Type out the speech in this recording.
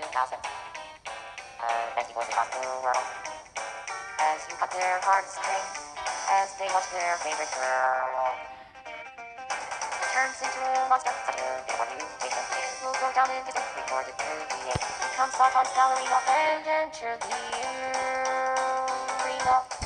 thousands of empty boys across the world as you cut their heartstrings as they watch their favorite girl turns into a monster. Such a big one, you make them think will go down in history. Recorded to the becomes soft on ballerina and enter the arena.